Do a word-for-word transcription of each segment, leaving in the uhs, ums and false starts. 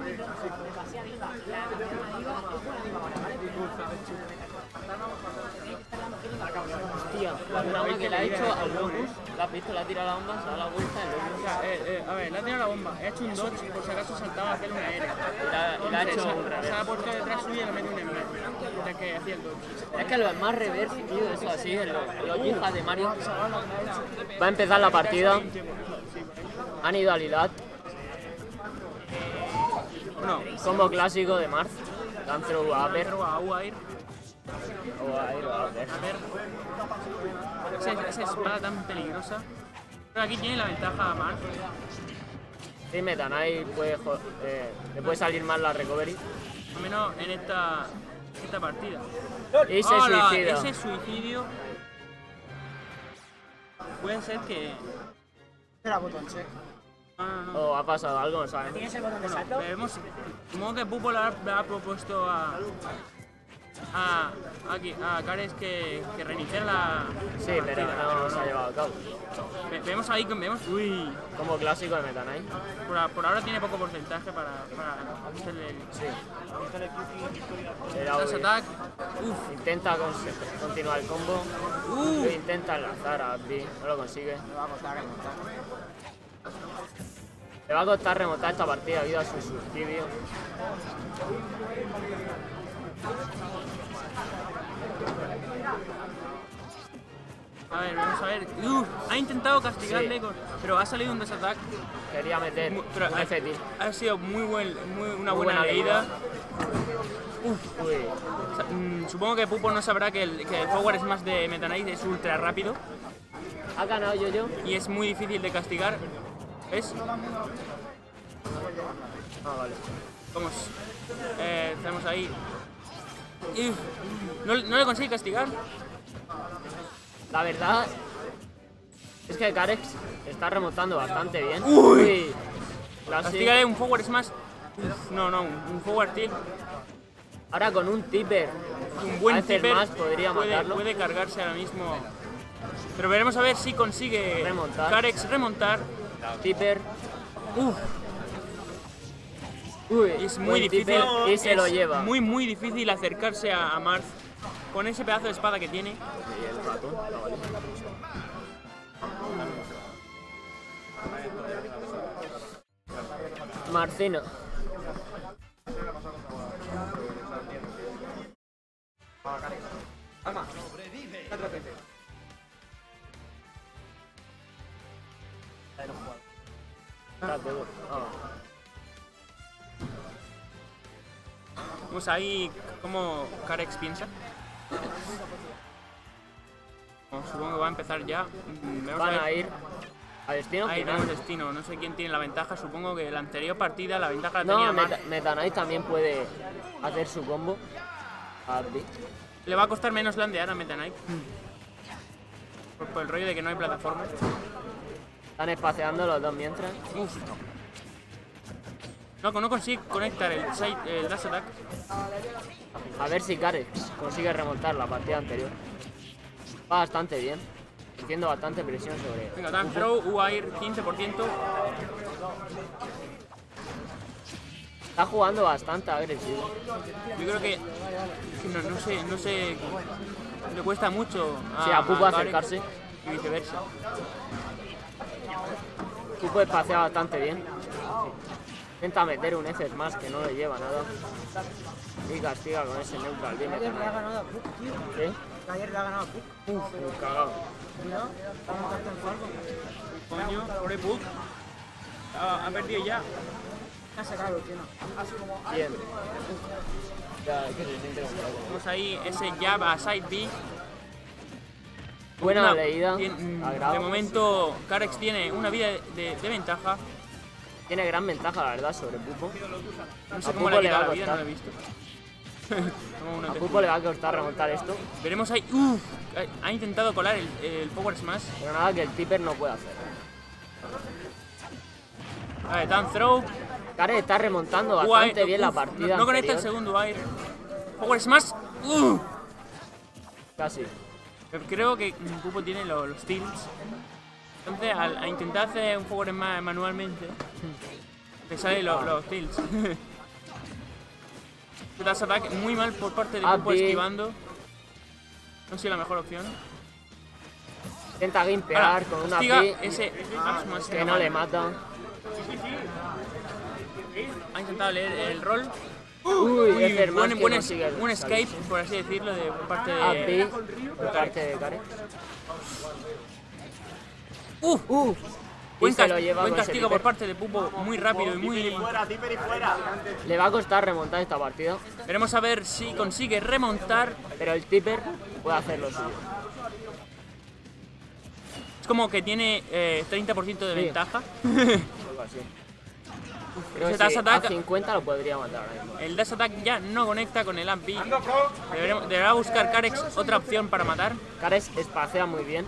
Hostia, la broma que le ha hecho al Locus, ¿la has visto? Le ha tirado la bomba, se ha dado la vuelta y Locus. O sea, eh, eh, a ver, le ha tirado la bomba, he hecho un dodge por si acaso saltaba a hacer una aérea. Y la, y la ha hecho se, un revés. se ha puesto detrás suya y le mete un en medio, mientras que hacía el dodge. Es que lo más reverse, tío, eso así, en los, en los hijas de Mario. Va a empezar la partida. Han ido al Ilat. Bueno, Combo clásico de Marth. Dan throw a Upper. a Uair. O a Air o a Upper. A ver, esa, esa espada tan peligrosa. Pero aquí tiene la ventaja a Marth. Sí, Meta Knight puede, jo- eh, le puede salir mal la recovery. Al menos en esta, esta partida. Y se ¡Hala! suicida. Ese suicidio puede ser que... Espera, botón check. No, no, no. O ha pasado algo, no sabemos. ¿Tienes el botón de Bueno, salto? veremos. Supongo que Pupo le ha, le ha propuesto a... A, aquí, a Cares que, que reinicie la... Sí, pero no se ha llevado a cabo. Ve- Vemos ahí, que vemos... Uy, Combo clásico de Meta Knight. por, a- por ahora tiene poco porcentaje para, para hacerle el... Sí. El Dash audio. attack. Uf, Intenta cons- continuar el combo. uh. Lo intenta enlazar a Abdi. No lo consigue. Me va a costar remontar. Le va a costar remontar esta partida debido a su suicidio. A ver, vamos a ver. Uf, ha intentado castigarle, Sí. con, pero ha salido un dash attack. Quería meter Mu- un pero ha, F T. ha sido muy, buen, muy una Muy buena, buena leída. Uf, uy. O sea, mm, supongo que Pupo no sabrá que el, que el forward Smash de Meta Knight es ultra rápido Ha ganado Yo-Yo. y es muy difícil de castigar. ¿Ves? Ah, vale. Vamos. Eh, tenemos ahí. Uf, no, no le consigue castigar. La verdad es que Carex está remontando bastante bien. Uy. Classic. Castígale un forward Smash. Uf, no, no, un, un forward tilt. Ahora con un tipper. Un buen a veces tipper más podría puede, matarlo. puede cargarse ahora mismo. Pero veremos a ver si consigue Remontar. Carex remontar. Tipper. Uf, Uy, es muy buen difícil. tipper y se es lo lleva. Muy, muy difícil acercarse a, a Marth con ese pedazo de espada que tiene. Y el ratón. Ah, vale. Marcino. Alma. Cuatro veces. Está todo. Ah. Vamos ahí cómo Carex piensa. Bueno, supongo que va a empezar ya. Mm, vamos Van a a ver. ir a destino Ahí final. tenemos destino. No sé quién tiene la ventaja. Supongo que la anterior partida la ventaja la No, tenía Meta, Marth. Meta Knight también puede hacer su combo. A Abdi. Le va a costar menos landear a Meta Knight. Por, por el rollo de que no hay plataforma. Están espaciando los dos mientras. Uf. No, no consigue conectar el, side, el dash attack. A ver si Carex consigue remontar la partida anterior. Va bastante bien. Haciendo bastante presión sobre. Venga, Dan Throw, Uair, quince por ciento. Está jugando bastante agresivo. Yo creo que, que no, no sé, no sé, le cuesta mucho a, Sí, a Pupo Carex acercarse. y viceversa. Pupo espacea bastante bien. Intenta meter un F más que no le lleva nada. Y castiga con ese neutral. Bien, Ayer le ha ganado a Puck, tío. ¿Sí? Ayer le ha ganado a Puck. Uf, cagado. Cuidado, vamos a estar en falco. Coño, pobre Puck. Ha, ha perdido ya. Ha sacado, tío. Bien. Ya, es que se siente como loco. Vamos ahí, ese jab a side B. Buena Una- leída. tien- Agrado. de momento, Carex tiene una vida de, de- de ventaja. Tiene gran ventaja, la verdad, sobre Pupo. No A sé cómo Pupo le ha le va quitado a la vida, no costar. lo he visto. Como uno A te- Pupo le va a costar remontar esto. Veremos ahí. Uf, ha- ha intentado colar el, el Power Smash. Pero nada que el tipper no puede hacer. A ver, Dan Throw. Carex está remontando Uair, bastante bien la uf, partida. No, no conecta el anterior. segundo Air. Power Smash. Uh. Casi. Pero creo que Pupo tiene los, los tilts. Entonces, al, a intentar hacer un Power Smash manualmente, te salen los, los tilts. Dash Attack muy mal por parte de Ah, Pupo bien. esquivando. No ha sido la mejor opción. Intenta gimpear Ahora, con una hostiga P ese Axmo ese que no le mata. Ha intentado leer el rol. Uy, Uy, ese buen, más que buen, consigue un escape, salirse. por así decirlo, de por parte A de... P por parte de Carex. ¡Uh! Uh, Buen, y se lo cas- lleva buen con ese castigo por Dipper. parte de Pupo, muy rápido y muy... Le va a costar remontar esta partida, Veremos a ver si consigue remontar. pero el Tipper puede hacer lo suyo. Es como que tiene eh, treinta por ciento de Sí. ventaja. Algo así. Creo Ese que Dash si Attack- a cincuenta lo podría matar ahora mismo. El Dash Attack ya no conecta con el A P. Deberemos- Deberá buscar Carex otra opción para matar. Carex espacea muy bien.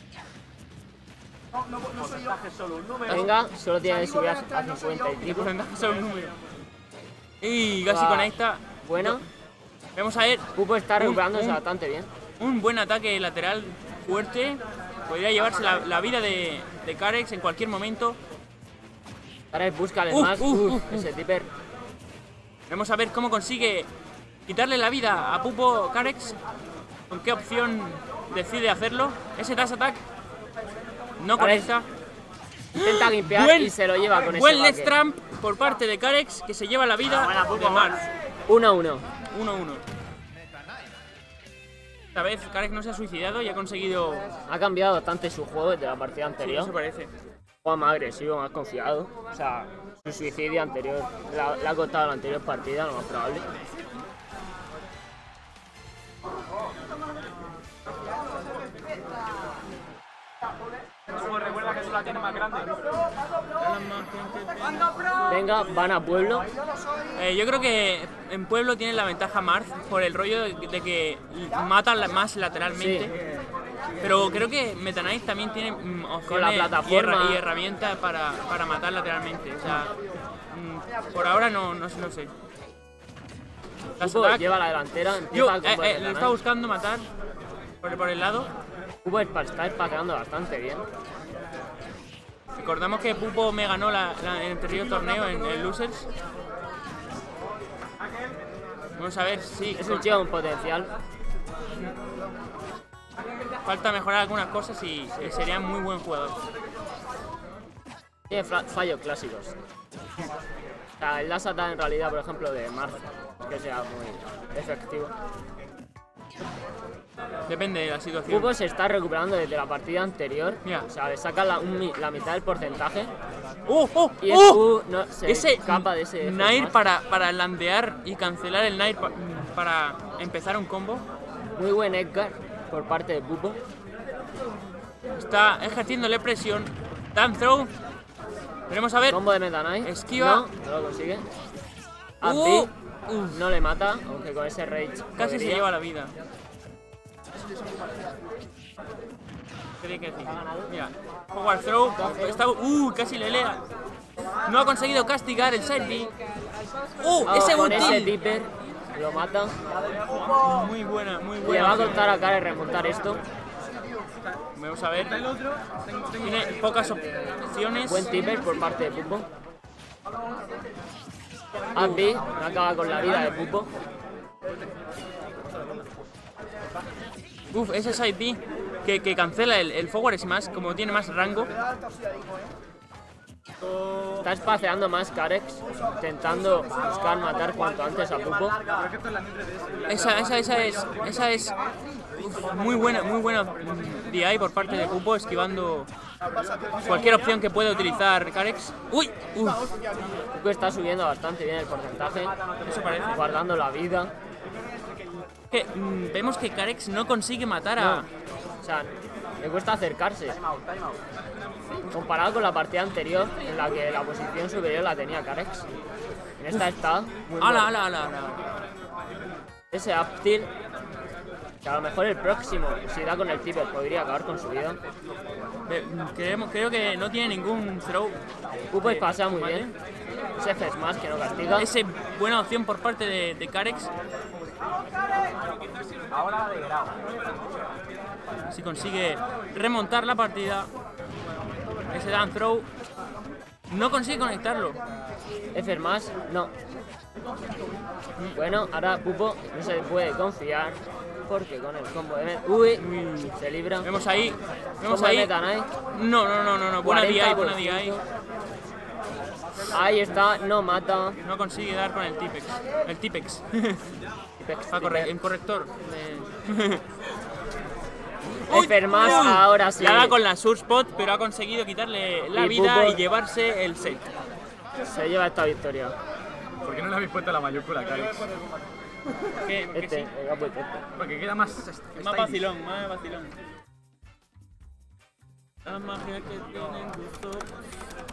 Venga, solo tiene que subir a a cincuenta y El pico. porcentaje solo un número. Y casi Va. conecta. Buena. Vamos a ver Pupo está Un- recuperándose un- bastante bien. un buen ataque lateral fuerte. Podría llevarse la, la vida de, de Carex en cualquier momento. Carex busca el Uh, smash. uh, Uf, uh, ese Tipper. Vamos a ver cómo consigue quitarle la vida a Pupo Carex. Con qué opción decide hacerlo. Ese Dash Attack no Carex conecta. Intenta limpiar Buen- y se lo lleva con Buen ese Let's baque. Tramp por parte de Carex, que se lleva la vida de Marth. uno a uno. uno a uno. Esta vez Carex no se ha suicidado y ha conseguido... Ha cambiado bastante su juego desde la partida Sí, anterior. eso parece. Juega más agresivo, más confiado. O sea, su suicidio anterior la- le ha costado la anterior partida, lo más probable. Venga, van a pueblo. Eh, yo creo que en Pueblo tiene la ventaja Marth por el rollo de, de que mata la- más lateralmente. Pero creo que Meta Knight también tiene mm, opciones Con la y, plataforma. herra- y herramientas para, para matar lateralmente. O sea, mm, por ahora no, no, no sé. Dash Pupo Attack. lleva la delantera, empieza Yo, a eh, combo de eh, lo Meta está Knight. buscando matar por, por el lado. Pupo está espaceando bastante bien. Recordamos que Pupo me ganó la, la- el anterior torneo en el Losers. Vamos a ver si Es un chico con potencial. falta mejorar algunas cosas y, y sería muy buen jugador. Tiene fra- fallos clásicos. O sea, el Dash Attack en realidad, por ejemplo, de Marth, que sea muy efectivo. Depende de la situación. Pupo se está recuperando desde la partida anterior. Mira. O sea, le saca la, un mi- la mitad del porcentaje. ¡Oh, oh, Y es oh! Q, no, se Ese escapa de ese Nair smash. para, para landear y cancelar el Nair pa- para empezar un combo. Muy buen Edgar por parte de Pupo. Está ejerciéndole presión. Dan throw. Veremos a ver. Combo de Meta Knight. Esquiva. No, no lo consigue. A Uh, P no le mata, aunque con ese rage Casi se podría. lleva la vida. ¿Qué tiene que decir? Mira, forward throw. Está, uh, casi le lea. No ha conseguido castigar el side B. ¡Uh! Ah, ¡Ese con ese ulti! Dipper lo mata. Muy buena, muy Le buena. va a opción. costar a Kare remontar esto. Vamos a ver. Tiene pocas opciones. Buen Tipper por parte de Pupo. A P acaba con la vida de Pupo. Uf, ese side B que, que cancela el, el forward smash, como tiene más rango. Está espaceando más Carex, intentando buscar matar cuanto antes a Pupo. Esa, esa, esa es, esa es uf, muy buena, muy buena D I por parte de Pupo, esquivando cualquier opción que pueda utilizar Carex. ¡Uy! Uf, Pupo está subiendo bastante bien el porcentaje, eso parece. guardando la vida. Que, mm, vemos que Carex no consigue matar a... O sea, le cuesta acercarse. Comparado con la partida anterior, en la que la posición superior la tenía Carex. En esta está muy ¡Hala, mal. hala, hala! hala! Ese up tilt, que a lo mejor el próximo, si da con el Tipper, podría acabar con su vida. Ve- creemos- creo que no tiene ningún throw. Pupo Eh, pasea muy vale. bien. Ese F smash que no castiga. Ese buena opción por parte de, de Carex. Si consigue remontar la partida. Ese down throw no consigue conectarlo. F más, no. Bueno, ahora Pupo no se puede confiar porque con el combo de Meta. Uy, se libra. Vemos ahí, vemos Combo de ahí. Meta Knight. No, no, no, no, no. Buena D I, buena D I. Ahí está, no mata. No consigue dar con el Tipex. El Tipex. Tipex, Ah, corre en corrector. De... Uy, F más, uy. ahora sí. Le da con la Surspot, pero ha conseguido quitarle la Y vida Pupo- y llevarse el set. Se lleva esta victoria. ¿Por qué no le habéis puesto la mayúscula, Carex? Que, que Este, sí. eh, ha puesto este. Porque queda más. Más stylish. vacilón, más vacilón. La magia que tienen tus ojos.